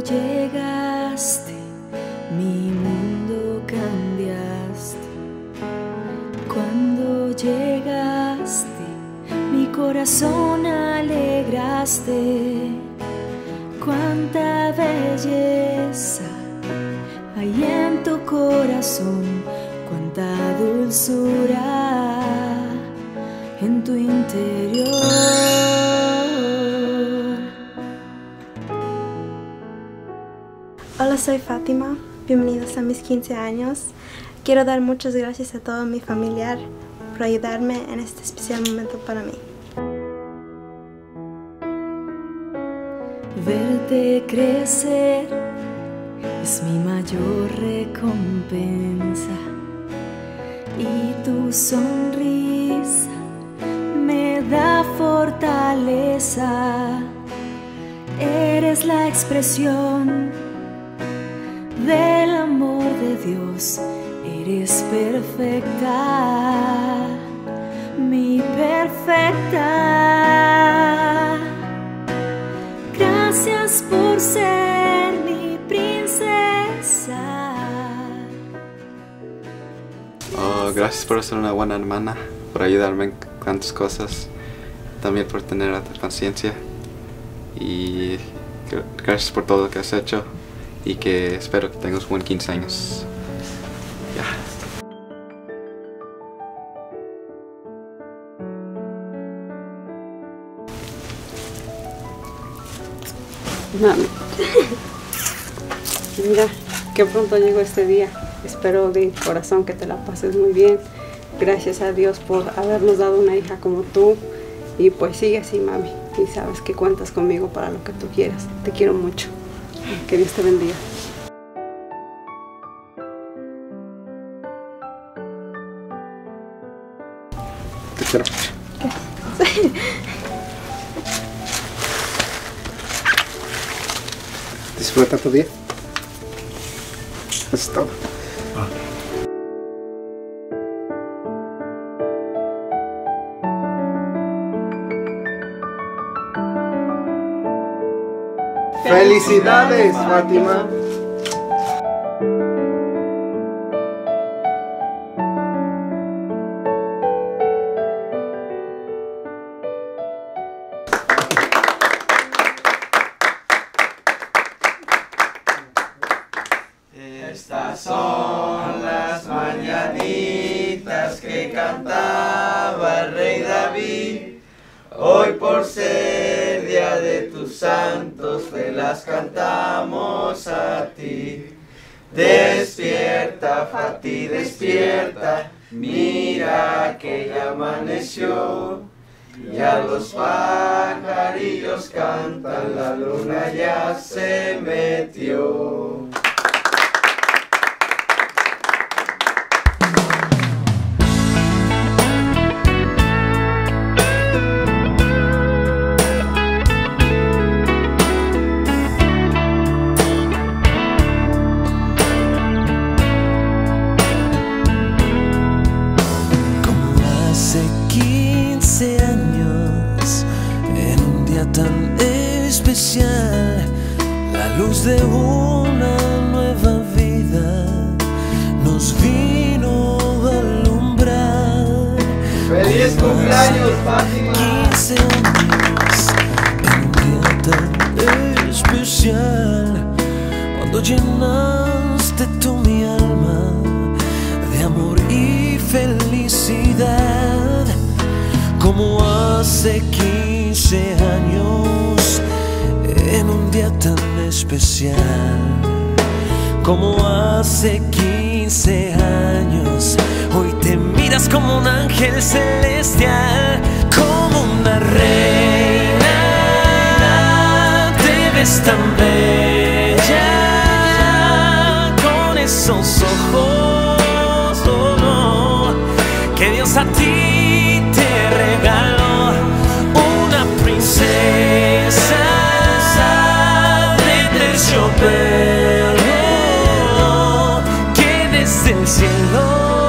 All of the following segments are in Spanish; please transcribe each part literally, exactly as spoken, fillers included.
llegaste, mi mundo cambiaste. Cuando llegaste, mi corazón alegraste. Cuánta belleza hay en tu corazón, cuánta dulzura en tu interior. Hola, soy Fátima. Bienvenidos a mis quince años. Quiero dar muchas gracias a todo mi familiar por ayudarme en este especial momento para mí. Verte crecer es mi mayor recompensa, y tu sonrisa me da fortaleza. Eres la expresión del amor de Dios. Eres perfecta, mi perfecta. Gracias por ser mi princesa. Oh, gracias por ser una buena hermana, por ayudarme en tantas cosas, también por tener alta conciencia, y gracias por todo lo que has hecho, y que espero que tengas buen quince años. Ya. Mami, mira, que pronto llegó este día. Espero de corazón que te la pases muy bien. Gracias a Dios por habernos dado una hija como tú. Y pues sigue así, mami. Y sabes que cuentas conmigo para lo que tú quieras. Te quiero mucho. Que Dios te bendiga. Te quiero mucho. Disfruta tu día. Eso es todo. Ah. ¡Felicidades, Fátima! Estas son las mañanitas que cantaba el rey David. Hoy, por ser día de tus santos, te las cantamos a ti. Despierta, Fati, despierta, mira que ya amaneció. Ya los pajarillos cantan, la luna ya se metió. Tan especial, la luz de una nueva vida nos vino a alumbrar. ¡Feliz cumpleaños, Fátima! quince años, en un día tan especial, cuando llenaste tú mi alma de amor y felicidad, como hace quince años, en un día tan especial, como hace quince años, hoy te miras como un ángel celestial, como una reina, te ves tan bella, con esos ojos, oh, no, que Dios a ti te regaló, una princesa de terciopelo que desde el cielo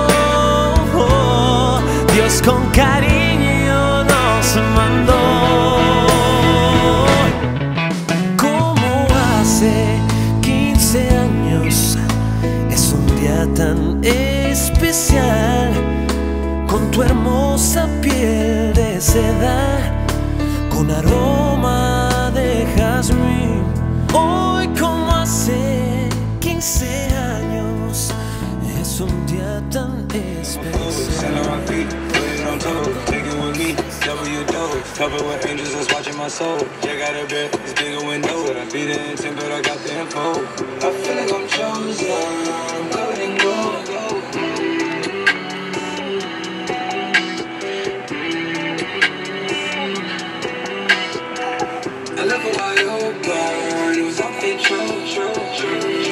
Dios con cariño nos mandó. ¿Cómo hace aroma de jazmín. Hoy como hace quince años es un día tan especial. Covered with angels that's watching my soul. Check out a bed, it's bigger window. I be the intent, but I got the info. I feel like I'm chosen. I'm covered in gold. I left a wide open. It was all fake, true, true, true.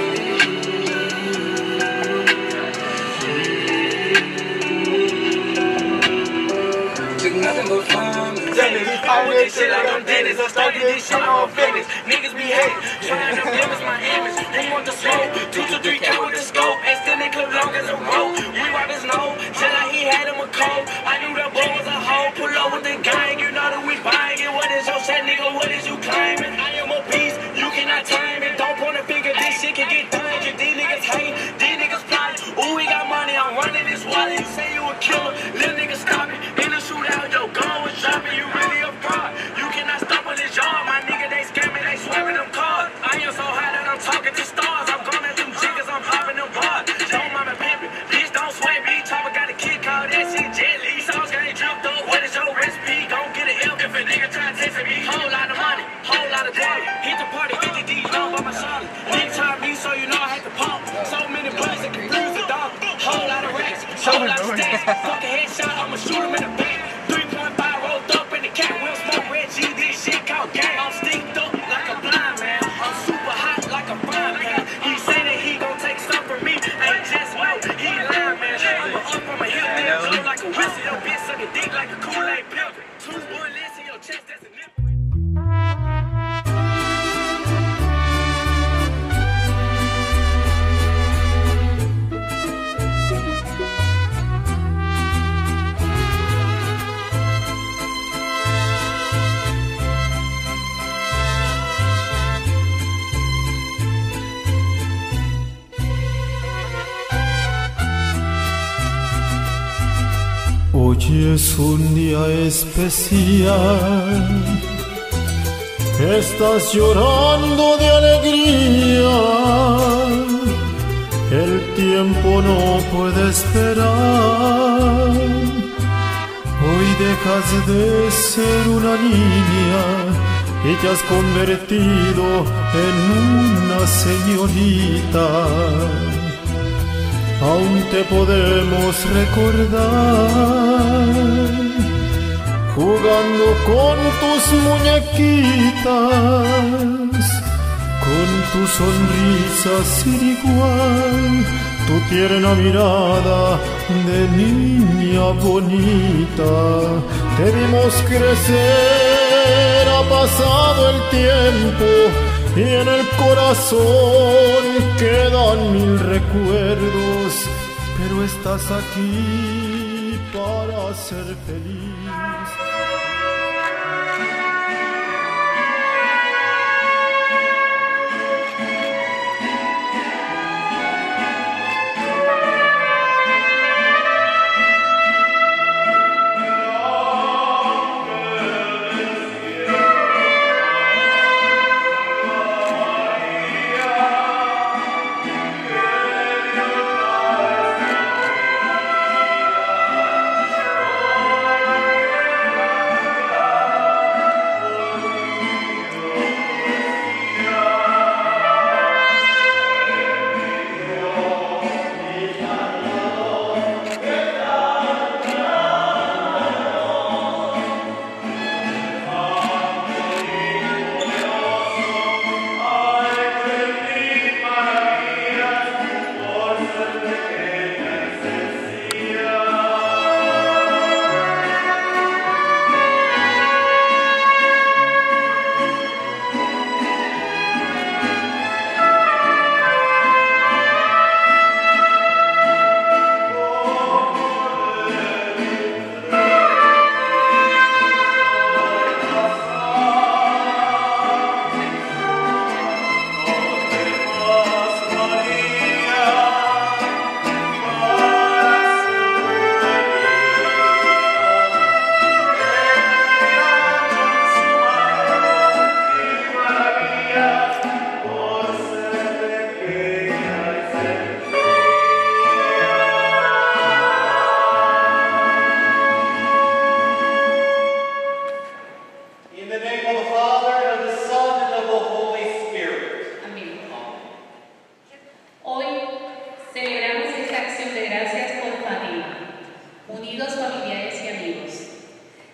Took nothing but fun. I with this shit like I'm Dennis. I started this shit on fitness. Niggas be hating, trying to blemish my image. They want the smoke, two to three count with the scope, and still they clip long as a rope. We wipe his nose, just like he had him a cold. I knew that boy was a hoe. Pull up with the gang, you know that we buying it. What is your set, nigga? What is you claiming? I am a beast, you cannot time it. Don't point a finger, this shit can get done. These niggas hate, these niggas plotting. Ooh, we got money, I'm running this wallet. You say you a killer, little nigga stop it. In the shootout, yo, gun was dropping. You really a fraud. You cannot stop on this yard, my nigga. They scamming, they swapping them cards. I am so high that I'm talking to stars. I'm going at them jiggers, I'm popping them bars. Show mama pimpin', bitch don't sweat me. Chopper got a kid called that shit Jet Li. Sauce got it dripped up. What is your recipe? Gon' get an L if a nigga try to test me. Whole lot of money, whole lot of dollar. Hit the party, fifty D's long by my shoulder. Nigga tried me, so you know I had to pump. So many bullets that confuse the dog. Whole lot of racks, whole lot of stacks. Fuck a headshot, I'ma shoot him in the back. three point five rolled up in the cat. We'll smoke red G, this shit called gang. I'm stinked up like a blind man. I'm super hot like a frying pan. He say that he gon' take stuff from me. Ain't just no, he lying, man. I'm a up on my hip, then blow like a whistle. Your bitch suck a dick like a Kool-Aid pill. Two bullets in your chest, that's a nipple. Hoy es un día especial, estás llorando de alegría, el tiempo no puede esperar, hoy dejas de ser una niña y te has convertido en una señorita. Aún te podemos recordar jugando con tus muñequitas, con tu sonrisa sin igual, tu tierna mirada de niña bonita. Te vimos crecer, ha pasado el tiempo y en el corazón quedan mil recuerdos, pero estás aquí para ser feliz.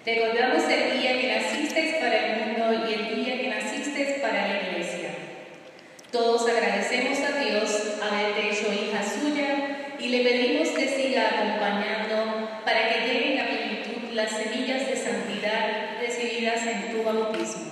Recordamos el día que naciste para el mundo y el día que naciste para la iglesia. Todos agradecemos a Dios haberte hecho hija suya y le pedimos que siga acompañando para que lleguen a plenitud las semillas de santidad recibidas en tu bautismo.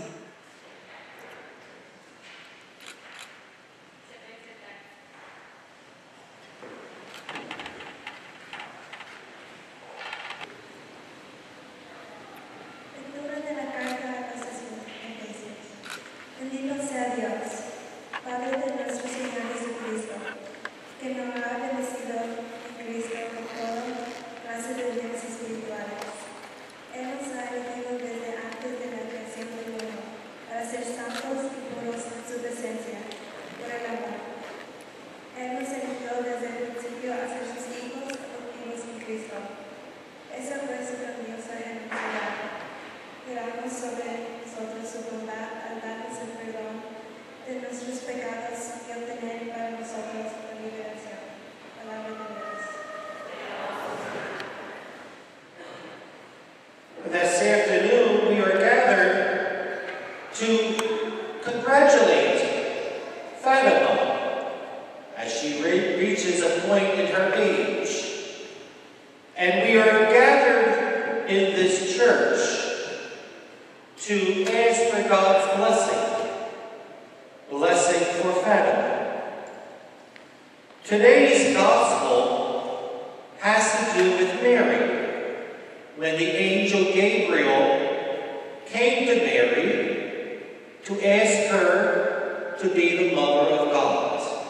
This afternoon, we are gathered to congratulate Fatima as she re reaches a point in her age. And we are gathered in this church to ask for God's blessing, blessing for Fatima. Today's gospel has to do with Mary. When the angel Gabriel came to Mary to ask her to be the mother of God.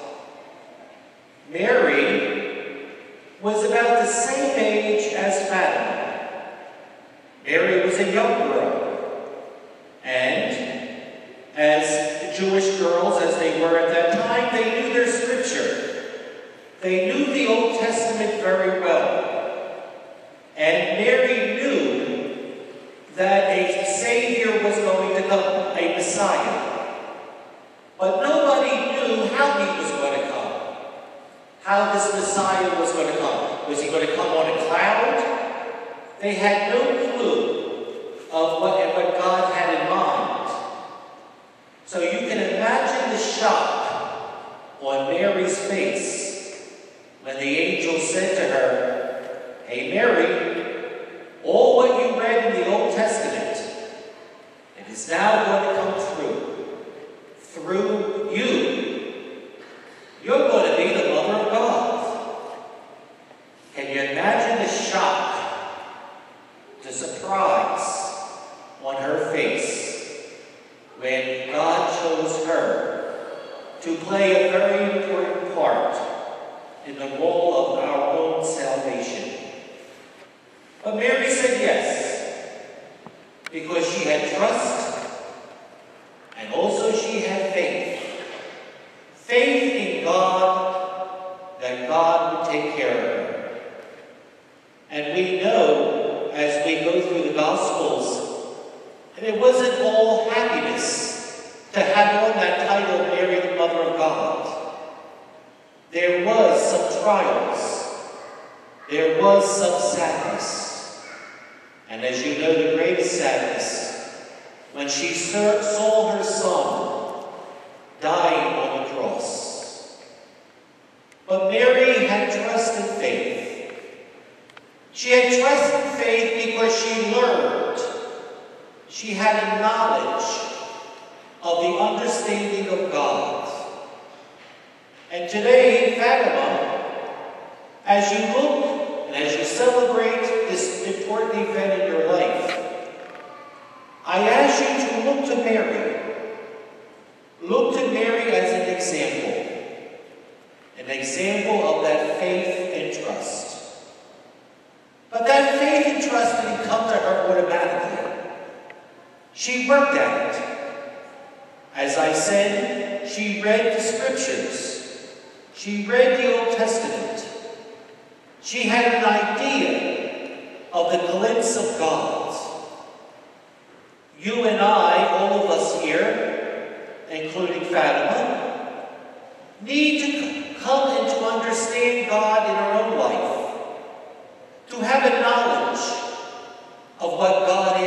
Mary was about the same age as Fatima. Mary was a young girl, and as Jewish girls, as they were at that time, they knew their scripture. They knew the Old Testament very well. And Mary knew that a Savior was going to come, a Messiah. But nobody knew how he was going to come, how this Messiah was going to come. Was he going to come on a cloud? They had no clue of what, what God had in mind. So you can imagine the shock on Mary's face when the angel said to her, "Hey Mary, all what you read in the Old Testament, it is now going to come true. Through you. You're going to be the mother of God." Can you imagine the shock, the surprise on her face when God chose her to play a very important part in the role of our own salvation? But Mary said yes, because she had trust, and also she had faith. Faith in God, that God would take care of her. And we know, as we go through the Gospels, that it wasn't all happiness to have on that title, Mary, the Mother of God. There was some trials. There was some sadness. And as you know, the greatest sadness, when she saw her son dying on the cross. But Mary had trust and faith. She had trust and faith because she learned. She had a knowledge of the understanding of God. And today, Fatima, as you look and as you celebrate this important event in your life, I ask you to look to Mary. Look to Mary as an example. An example of that faith and trust. But that faith and trust didn't come to her automatically. She worked at it. As I said, she read the scriptures. She read the Old Testament. She had an idea of the glimpse of God. You and I, all of us here, including Fatima, need to come and to understand God in our own life, to have a knowledge of what God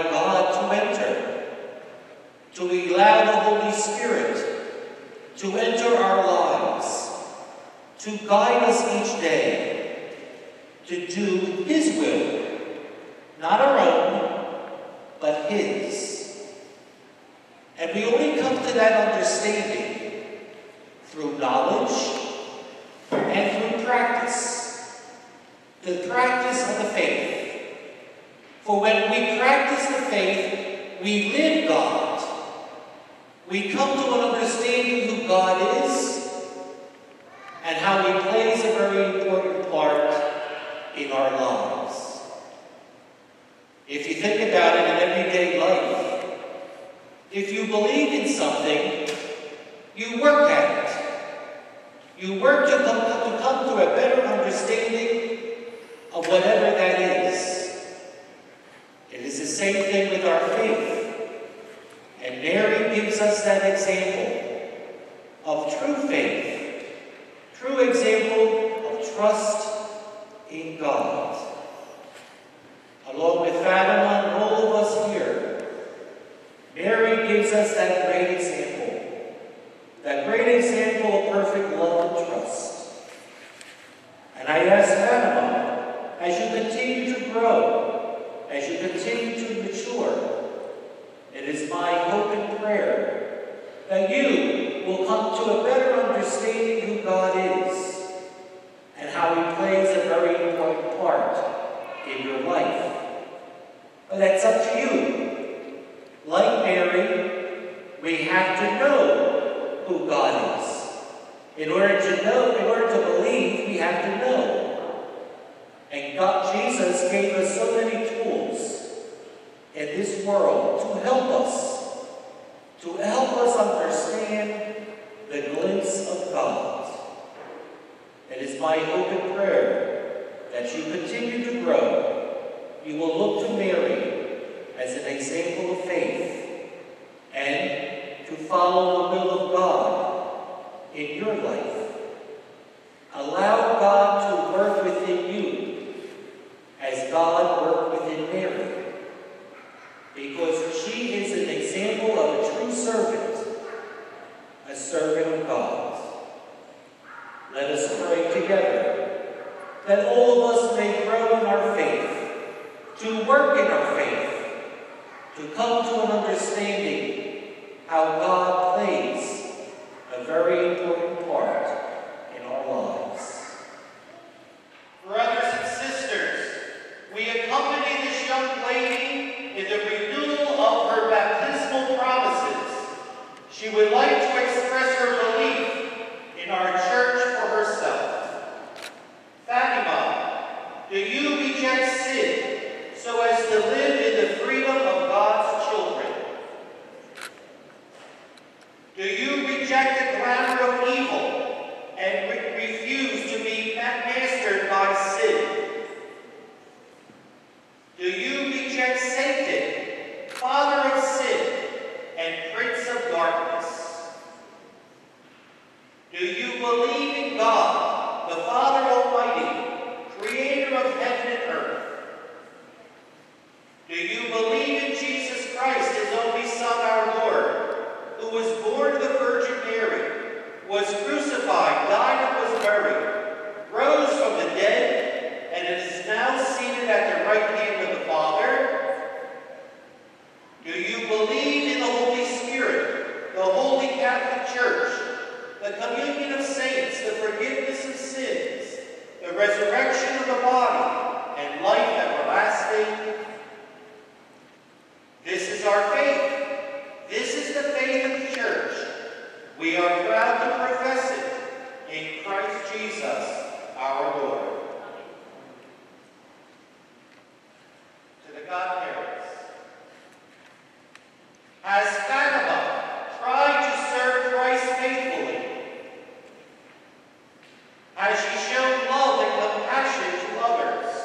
allowing God to enter, to allow the Holy Spirit to enter our lives, to guide us each day, to do His will, not our own, but His. And we only come to that understanding through knowledge and through practice, the practice of the faith. For when we practice the faith, we live God. We come to an understanding who God is and how He plays a very important part in our lives. If you think about it in everyday life, if you believe in something, you work at it. You work to come, to come to a better understanding of whatever that is. It is the same thing with our faith. And Mary gives us that example of true faith, true example of trust in God. Along with Fatima and all of us here, Mary gives us that great example, that great example of perfect love and trust. And I ask Fatima, as you continue to grow, as you continue to mature, it is my hope and prayer that you will come to a better understanding who God is and how He plays a very important part in your life. But that's up to you. Like Mary, we have to know who God is. In order to know, in order to believe, we have to know. And God, Jesus gave us so many tools in this world to help us, to help us understand the glimpse of God. It is my hope and prayer that you continue to grow. You will look to Mary as an example of faith and to follow the will of God in your life. Allow God to work within you as God worked within Mary, because she is an example of a true servant, a servant of God. Let us pray together that all of us may grow in our faith, to work in our faith, to come to an understanding how God plays a very important part in our lives. Brothers and sisters, we accompany this young lady in the renewal of her baptismal promises. She would like to express her belief in our church for herself. Fatima, do you reject sin so as to live in the freedom of God's children? Do you reject the glamour of evil and re refuse to be mastered by sin? Do you reject Satan, father of sin and prince of darkness? Do you believe in God, the Father Almighty, creator of heaven and earth? Do you believe in Jesus Christ, His only Son, our Lord, who was born of the Virgin Mary, was crucified, died, and was buried, rose from the dead, and is now seated at the right hand of the Father? Do you believe in the Holy Spirit, the Holy Catholic Church, the communion of saints, the forgiveness of sins, the resurrection of the body, and life everlasting? This is our faith. This is the faith of the Church. We are proud to profess it in Christ Jesus, our Lord. To the godparents, has Fatima tried to serve Christ faithfully? Has she shown love and compassion to others?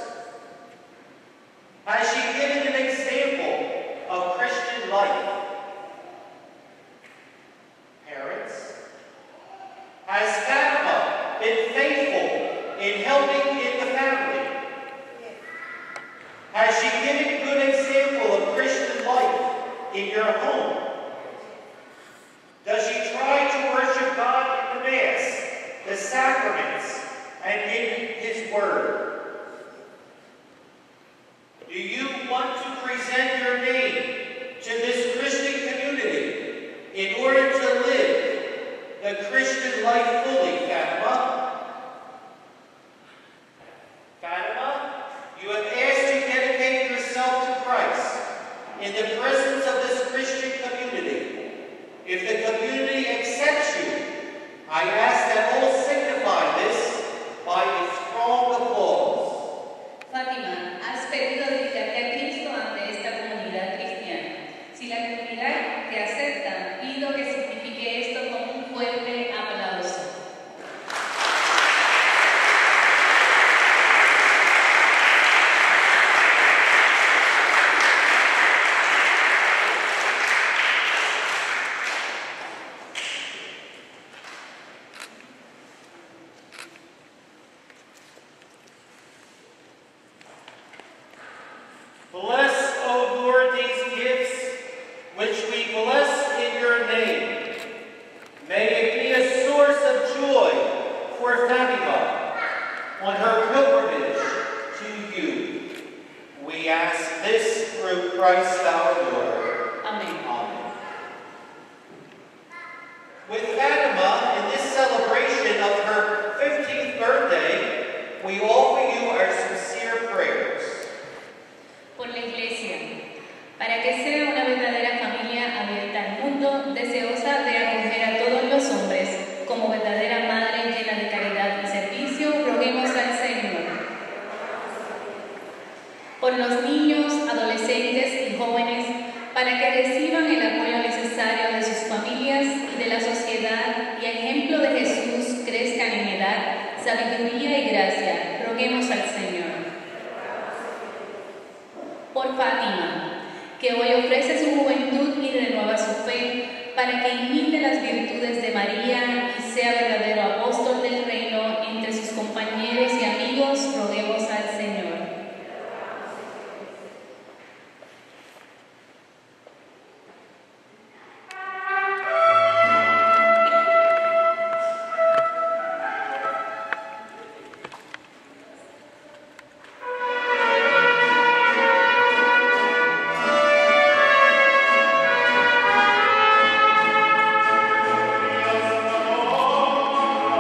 Has she given an example of Christian life? Parents, has Fatima been faithful in helping in the family? Has she given good example of Christian and in His Word. Do you want to present your name to this Christian community in order to live the Christian life fully, Fatima? Fatima, you have asked to dedicate yourself to Christ in the presence of this Christian community. If the community accepts you, I ask that all signify this by a strong applause. Fátima, has pedido dedicarte a Cristo ante esta comunidad cristiana. Si la comunidad te acepta, pido que signifique esto con un fuerte aplauso. Bless, O Lord, these gifts which we bless in your name. May it be a source of joy for Fatima on her pilgrimage to you. We ask this through Christ our Lord. Amén. Amen. With Fatima, in this celebration of her fifteenth birthday, we offer you our sincere prayers. Por la Iglesia, para que sea una verdadera familia abierta al mundo, deseosa de acoger a todos los hombres, como verdadera madre llena de caridad y servicio, roguemos al Señor. Por los niños, adolescentes y jóvenes, para que reciban el apoyo necesario de sus familias y de la sociedad y a ejemplo de Jesús crezcan en edad, sabiduría y gracia, roguemos al Señor. Por Fátima, que hoy ofrece su juventud y renueva su fe, para que imite las virtudes de María y sea verdadero apóstol del reino entre sus compañeros y amigos, roguemos al Señor. Amen.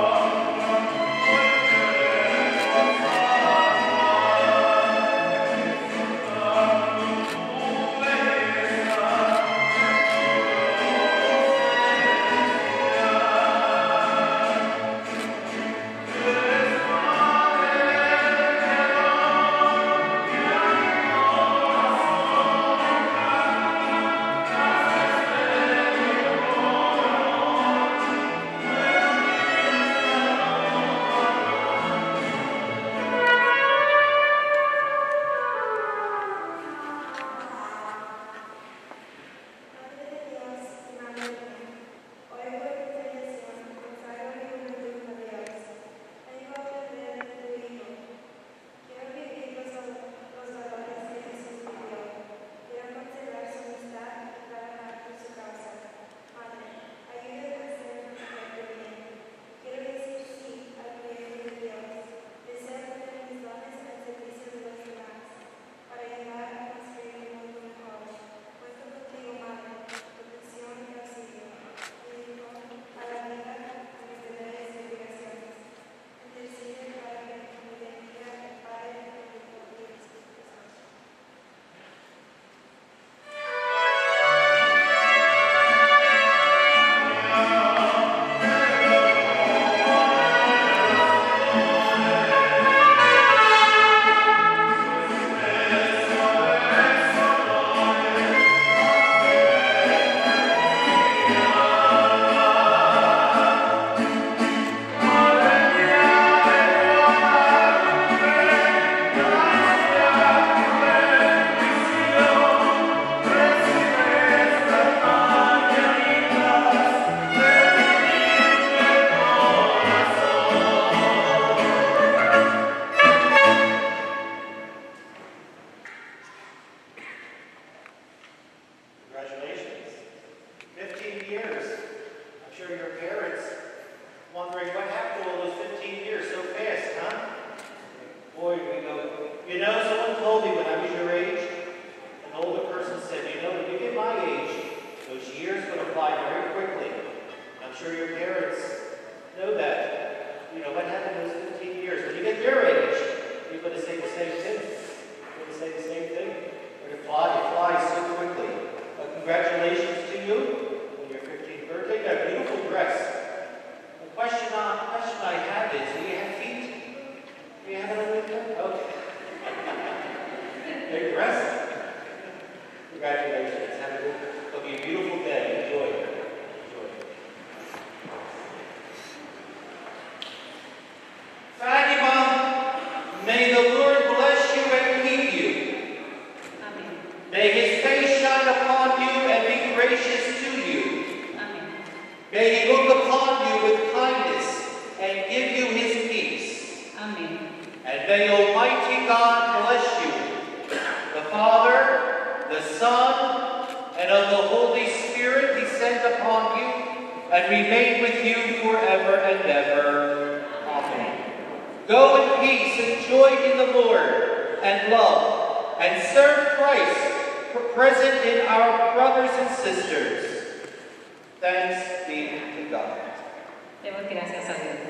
upon you with kindness and give you his peace. Amén. And may Almighty God bless you, the Father, the Son, and of the Holy Spirit descend upon you and remain with you forever and ever. Amen. Go in peace and joy in the Lord and love and serve Christ present in our brothers and sisters. Thanks be to God. Demos gracias a Dios.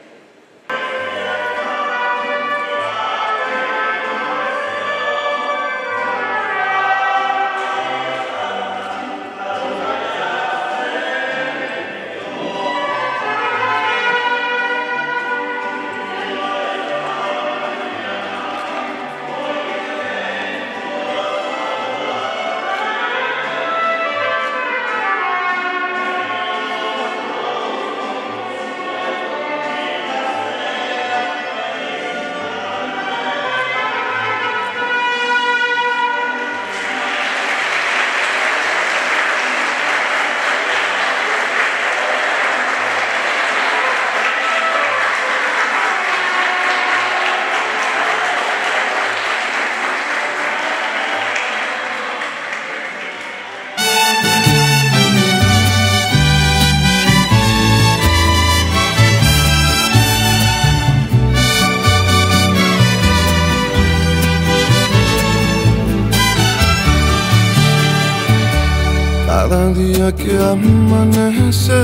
Cada día que amanece,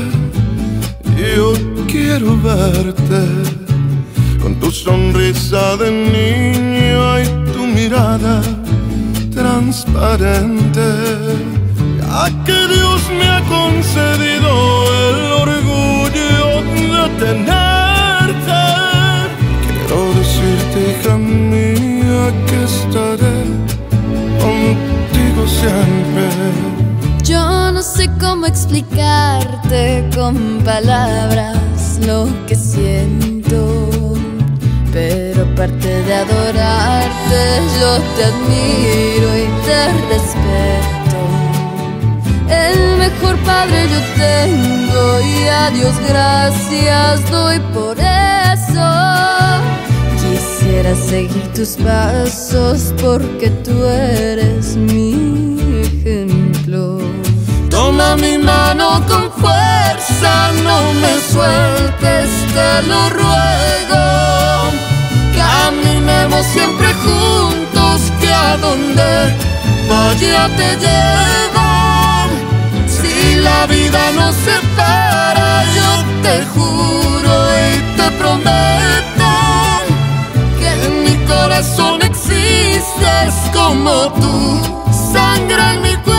yo quiero verte con tu sonrisa de niño y tu mirada transparente. Ya que Dios me ha concedido el orgullo de tenerte, quiero decirte, hija mía, que estaré contigo siempre. Yo no sé cómo explicarte con palabras lo que siento, pero aparte de adorarte, yo te admiro y te respeto. El mejor padre yo tengo y a Dios gracias doy por eso. Quisiera seguir tus pasos porque tú eres mi ejemplo. Toma mi mano con fuerza, no me sueltes, te lo ruego. Caminemos siempre juntos, que a donde vaya te llevo. Si la vida nos separa, yo te juro y te prometo que en mi corazón existes como tú, sangre en mi cuerpo.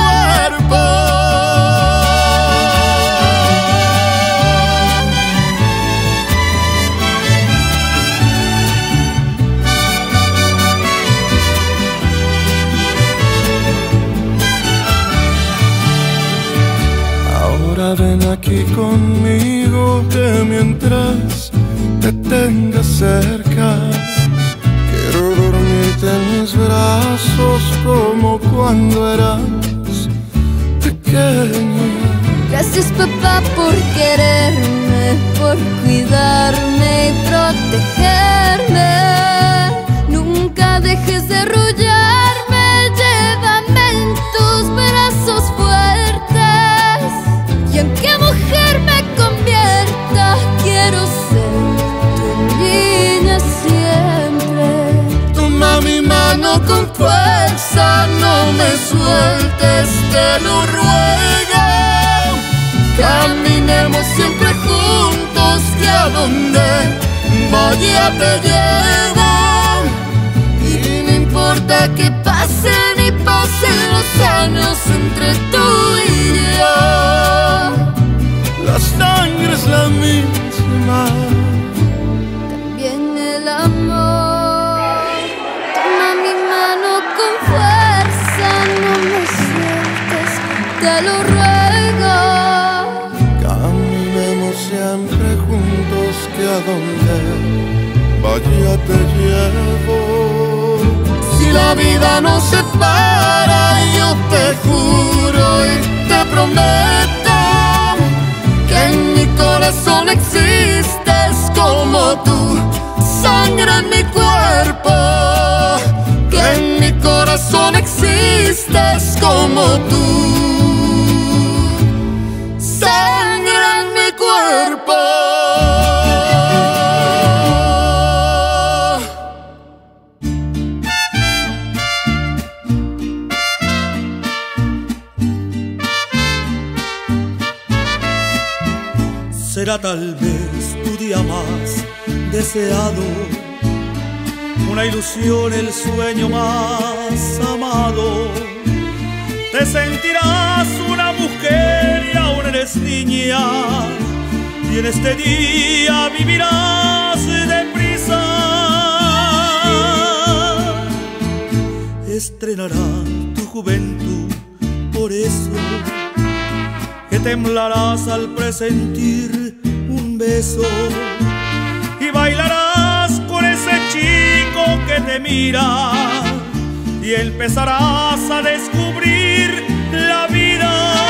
Ahora ven aquí conmigo, que mientras te tenga cerca, quiero dormirte en mis brazos como cuando eras pequeña. Gracias, papá, por quererme, por cuidarme y protegerme. Nunca dejes de arrullarme, llévame en tus brazos fuertes. Y aunque mujer me convierta, quiero ser tu niña siempre. Toma mi mano con fuerza, no me sueltes, te lo ruego. Caminemos siempre juntos, que a donde vaya te llevo. Y no importa que pasen y pasen los años entre tú y yo, la sangre es la misma, también el amor. Toma mi mano con fuerza, no me sueltes, te lo ruego. Caminemos siempre juntos, que a donde vaya te llevo. Si la vida nos separa, yo te juro y te prometo que en mi corazón corazón existes como tú, sangre en mi cuerpo. Que en mi corazón existes como tú, sangre en mi cuerpo. Será tal vez tu día más deseado, una ilusión, el sueño más amado. Te sentirás una mujer y aún eres niña, y en este día vivirás deprisa. Estrenará tu juventud, por eso que temblarás al presentir un beso, y bailarás con ese chico que te mira, y empezarás a descubrir la vida.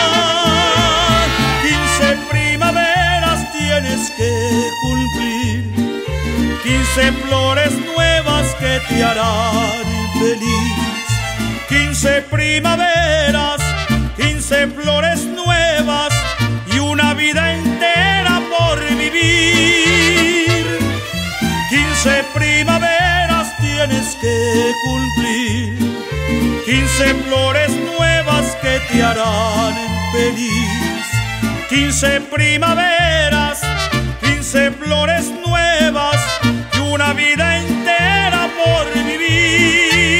Quince primaveras tienes que cumplir, quince flores nuevas que te harán feliz. Quince primaveras, quince flores nuevas y una vida entera por vivir. Quince primaveras tienes que cumplir, quince flores nuevas que te harán feliz. Quince primaveras, quince flores nuevas y una vida entera por vivir.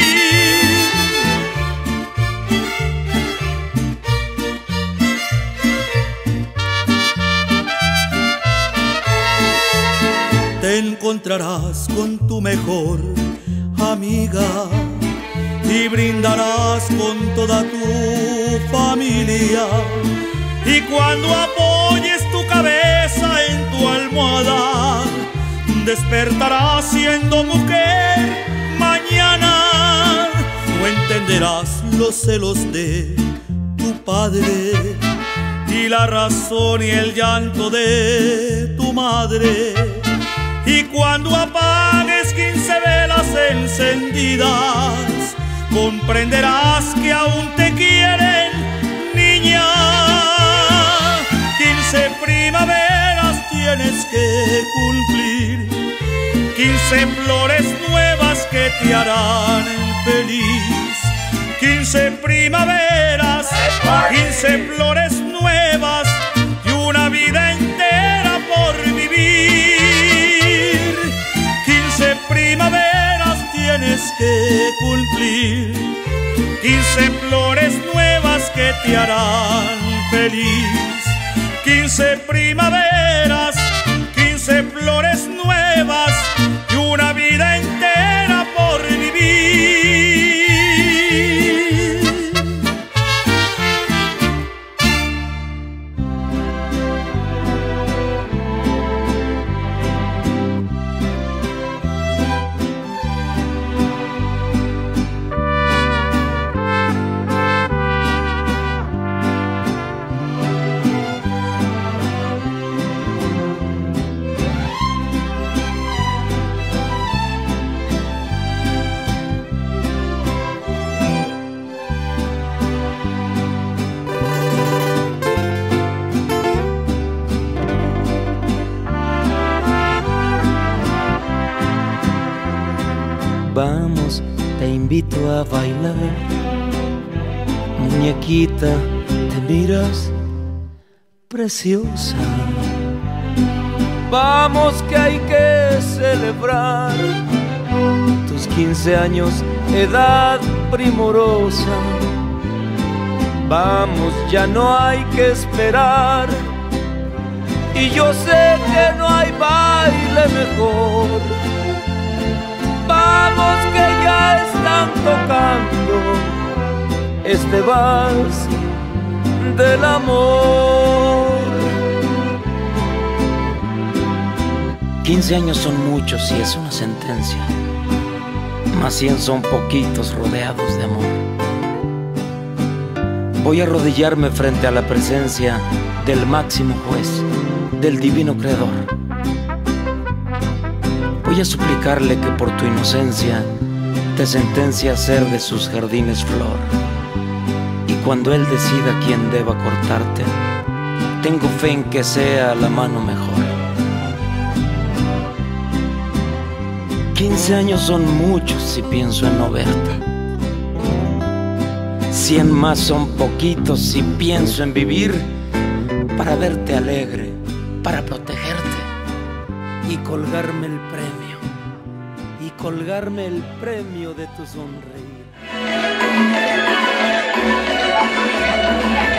Te encontrarás con tu mejor amiga y brindarás con toda tu familia. Y cuando apoyes tu cabeza en tu almohada, despertarás siendo mujer mañana. No entenderás los celos de tu padre y la razón y el llanto de tu madre. Y cuando apagues quince velas encendidas, comprenderás que aún te quieren, niña. Quince primaveras tienes que cumplir, quince flores nuevas que te harán feliz. Quince primaveras, quince flores nuevas y una vida entera por vivir. Quince primaveras tienes que cumplir, quince flores nuevas que te harán feliz. Quince primaveras, quince flores nuevas y una vida entera por vivir. Vamos, te invito a bailar. Muñequita, te miras preciosa. Vamos que hay que celebrar tus quince años, edad primorosa. Vamos, ya no hay que esperar, y yo sé que no hay baile mejor. Vamos que ya están tocando este vals del amor. Quince años son muchos y es una sentencia, mas cien son poquitos rodeados de amor. Voy a arrodillarme frente a la presencia del máximo juez del divino creador. Voy a suplicarle que por tu inocencia te sentencia a ser de sus jardines flor. Y cuando él decida quién deba cortarte, tengo fe en que sea la mano mejor. Quince años son muchos si pienso en no verte. Cien más son poquitos si pienso en vivir para verte alegre, para protegerte y colgarme el premio, y colgarme el premio de tu sonreír.